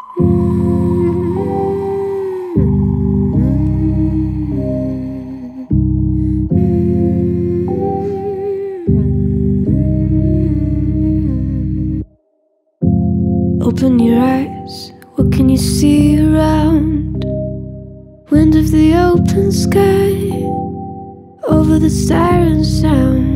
Open your eyes, what can you see around? Wind of the open sky, over the siren sound.